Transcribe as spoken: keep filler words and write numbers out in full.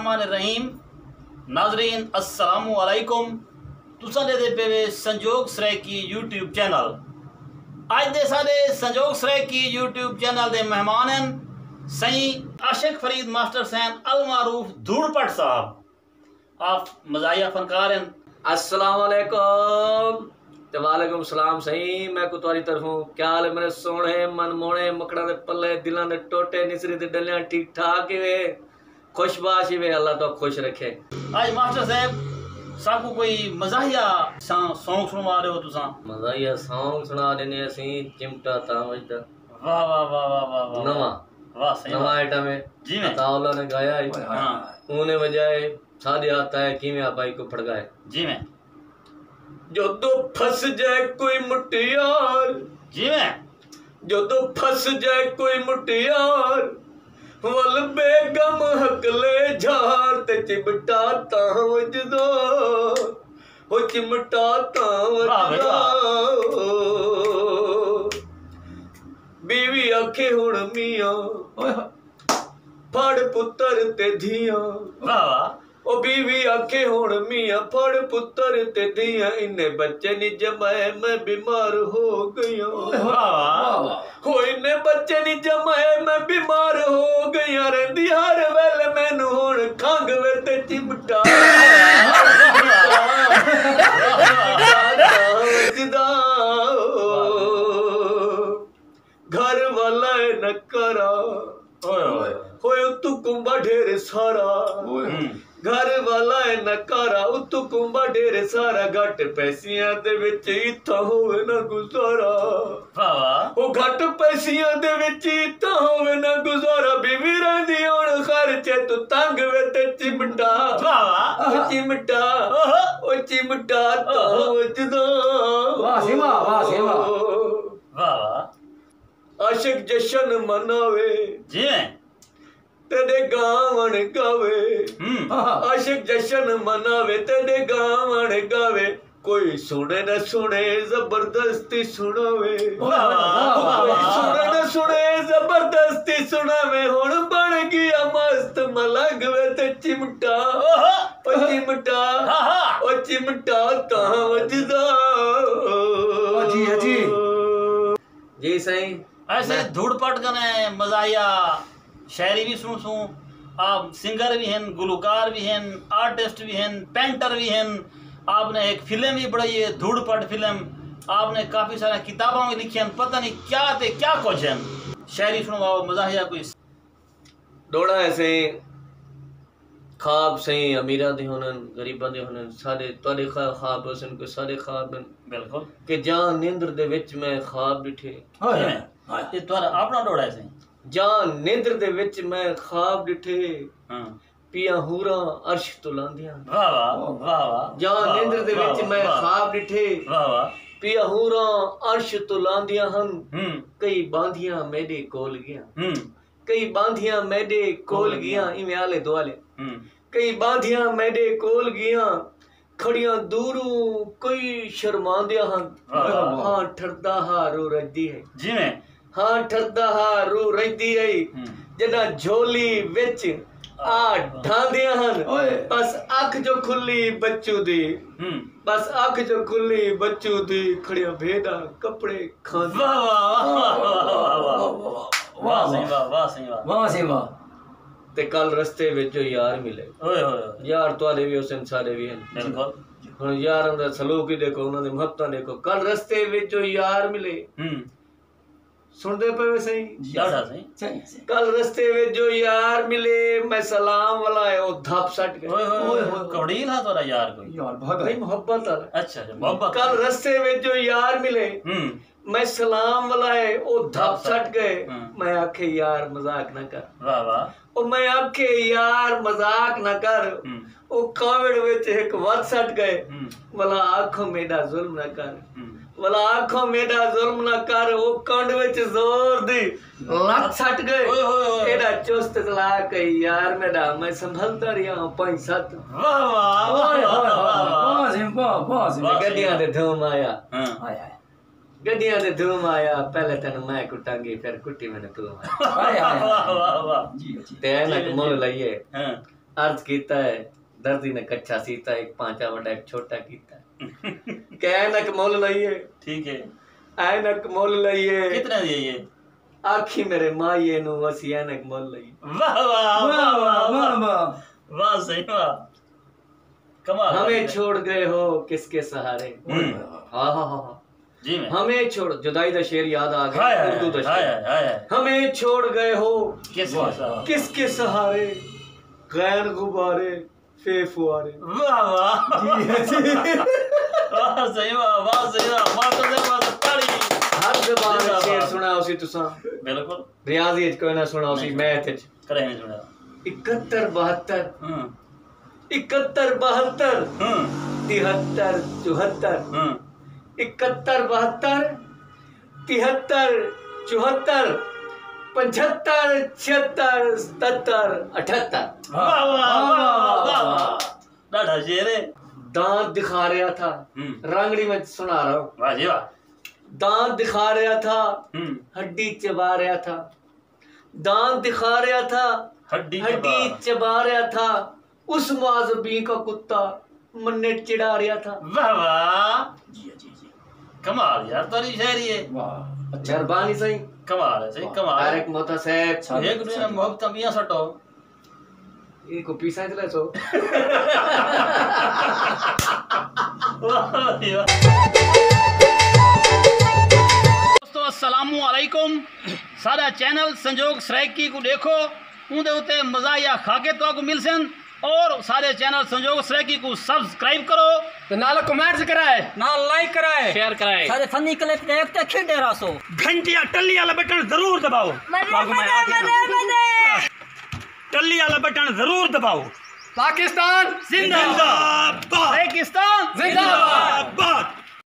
बिस्मिल्लाहिर्रहमानिर्रहीम। नाजरीन अस्सलामु अलैकुम। तुसां दे पे संजोग सराइकी यूट्यूब चैनल अज दे साडे संजोग सराइकी यूट्यूब चैनल दे मेहमान हैं सही आशिक फरीद मास्टर सैन अल मारूफ धूड़पट साहब। आप मज़ाहिया फनकार हैं। अस्सलाम वालेकुम। ते वालेकुम सलाम। सही मैं को तुम्हारी तरफों क्या हाल है मेरे सोने मन मोने मकड़ा दे पल्ले दिलां दे टोटे निसरी दे डलियां ठीक ठाक वे खुशबाश वे अल्लाह तो खुश रखे। आज मास्टर साहब साकू कोई मज़ाहिया सॉन्ग सुनवा रहे हो तुसा? मज़ाहिया सॉन्ग सुना देने असी चिमटा ता वजदा। वाह वाह वाह वाह वाह वाह नवा वाह सही नवा आइटम है जी में ताउला ने गाया है। हां उने बजाए सादे आता है किवें भाई को फड़गाए जी में जो तो फंस जाए कोई मुटियार जी में जो तो फंस जाए कोई मुटियार वल बेगम हकले झार ते चिमटा ता वजदा ओ चिमटा ता वजदा बीवी आखे हुण मियां फड़ पुत्तर ते धियां। वाह वाह। ओ बीवी आखे हुण मियां फड़ पुत्तर ते धियां इन्ने बच्चे नी जमाए मैं बीमार हो गया। हो इन्ने बच्चे नी जमाए मैं बीमार हो गया रहंदी हर वेले मैनू हुण खंग वे ते चिमटा घर वाला न करा होए तू कुंभा ढेर सारा घर वाला न करा उतु कुंभा ढेर सारा घट पैसियां दे विच इत्था होवे ना गुजारा। ओ घट पैसियां दे विच इत्था होवे ना गुजारा बीवी रहंदी हुण खर्चे तू तंग वे ते चिमटा ओ चिमटा ओ चिमटा ता वजदा। वाह सी वाह वाह सी वाह वाह वाह। आशिक जशन मनावे जी तेरे गावन गावे आशिक जशन मनावे तेरे गावन गावे कोई सुने न सुने जबरदस्ती सुनावे कोई सुने न सुने जबरदस्ती सुनावे हुण बन गया मस्त मलंग वे ते चिमटा ओ चिमटा ओ चिमटा ता वजदा जी जी जी सही। ऐसे धूड़पट कने मज़ाहिया शायरी भी सुन सुन आप सिंगर भी हैं गुलकार भी हैं आर्टिस्ट भी हैं पेंटर भी हैं। आपने एक फिल्म भी बनाई है धूड़पट फिल्म। आपने काफ़ी सारे किताबों में लिखी हैं पता नहीं क्या थे क्या कुछ हैं। शायरी सुनवाओ मज़ाहिया कोई दौड़ा ऐसे ख्वाब सही अमीरा दे होनन गरीबां दे होनन सारे तोड़े ख्वाब होसन को सारे ख्वाब बिल्कुल कि जान नींद्र दे विच मैं ख्वाब डिठे ये तुम्हारा अपना दौड़ा है सही जान नींद्र दे विच मैं ख्वाब डिठे हां पिया हूरा अर्श तुलांदियां। वाह वाह वाह वाह। जान नींद्र दे विच मैं ख्वाब डिठे वाह वाह पिया हूरा अर्श तुलांदियां हन हम्म कई बांधियां मेरे कोल गया हम्म कई बांधियां मेरे कोल गया इवें आले दुआले हम्म कई बांधियां मेरे कोल गया खड़ियां दूरों कोई शर्मांदियां हन हां ठरदा हारो रजदी है जी में हां ठरदा हारो रजदी है जदा झोली विच आ ढांदियां हन बस अख जो खुली बच्चू दी बस अख जो खुली बच्चू दी खड़ियां भेड़ा कपड़े खांदी। वाह वाह वाह वाह वाह सही वाह वाह सही वाह वाह सी वाह। ते कल रस्ते विच जो यार मिले ओए होए यार तुआले भी उस सारे भी हैं बिल्कुल हुण यारां दा सलूक ही देखो उन्हां दी मुहब्बतां देखो कल रस्ते विच जो यार मिले हम्म सुनदे पे सही ज्यादा सही सही कल रस्ते में जो यार मिले मैं सलाम वाला है वो धप सट गए। ओए होए कवड़ील है तोरा यार कोई यार भाग नहीं मोहब्बत है। अच्छा अच्छा मोहब्बत कल रस्ते में जो यार मिले हम्म मैं सलाम वाला है वो धप सट गए। मैं आखे यार मजाक न कर वाह वाह। ओ मैं आखे यार मजाक न कर ओ कावड़ विच एक वत सट गए वाला आंखों मेरा जुल्म न कर वाला आंखों मेरा जुल्म न कर वो कंड विच जोर दी लत सट गए एड़ा चुस्त चला के यार मेरा मैं संभलता रहा हूं पांच सात। वाह वाह वाह सी वाह वाह सी गड्डियां दे धूम आया हां आया गड्डियां दे धूम आया पहले तेन मैं कुटांगी फिर कुट्टी मैंने तू आया वाह वाह वाह जी जी ते ना मोल लइए हां अर्ज कीता है दर्दी ने कच्चा सीता एक पांचा वड्डा एक छोटा कीता के ऐनक मोल लईए ठीक है ऐनक मोल लईए कितने दिए ये आखी मेरे माये नु वसी ऐनक मोल लईए वाह वाह वाह वाह वाह वाह वाह सही वाह कमाल हमें छोड़ गए हो किसके सहारे हाँ हाँ हाँ जी मैं हमें छोड़ जुदाई दा शेर याद आ हाय गया उर्दू दा हाय शेर हाय हमें छोड़ गए हो किस किसके सहारे गैर गुब्बारे फे फुआरे वाह वाह वाह सही वाह वाह सही वाह वाह तो सही वाह ताली हर जबान में शेर सुना उसी तुसा बिल्कुल रियाजी च कोई ना सुना उसी मैथ च करे नहीं सुना इकहत्तर बहत्तर हम्म इकहत्तर बहत्तर हम्म तिहत्तर चौहत्तर हम्म इकहत्तर बहत्तर तिहत्तर चौहत्तर पचहत्तर छिहत्तर सत्तर अठहत्तर वाह वाह वाह वाह डाढ़ा शेर है दांत दिखा रहा था हम्म रंगड़ी में सुना रहा हूँ वाह जी वाह दांत दिखा रहा था हम्म हड्डी चबा रहा था दांत दिखा रहा था हड्डी हड्डी चबा रहा था उस माजबी का कुत्ता मन्ने चिढ़ा रहा था वाह वाह जी जी जी कमाल यार तारी शायरी है वाह मेहरबानी सही कमाल है सही कमाल है तारिक मोहता साहब एक दूसरे में मोहब्बत मियां सटो इनको पीसा चले सो वाह जी वाह दोस्तों अस्सलामु अलैकुम सारा चैनल संजोग सरायकी को देखो उनके उत्ते मज़ाहिया खाके तो आपको मिल सन और सारे चैनल संजोग सरायकी को सब्सक्राइब करो तो नाला कमेंट्स कराए ना लाइक कराए शेयर कराए सारे फनी क्लिप देखते खिंडे रासो घंटी या टल्ली वाला बटन जरूर दबाओ मजे मजे मजे मजे टल्ली वाला बटन जरूर दबाओ पाकिस्तान जिंदाबाद।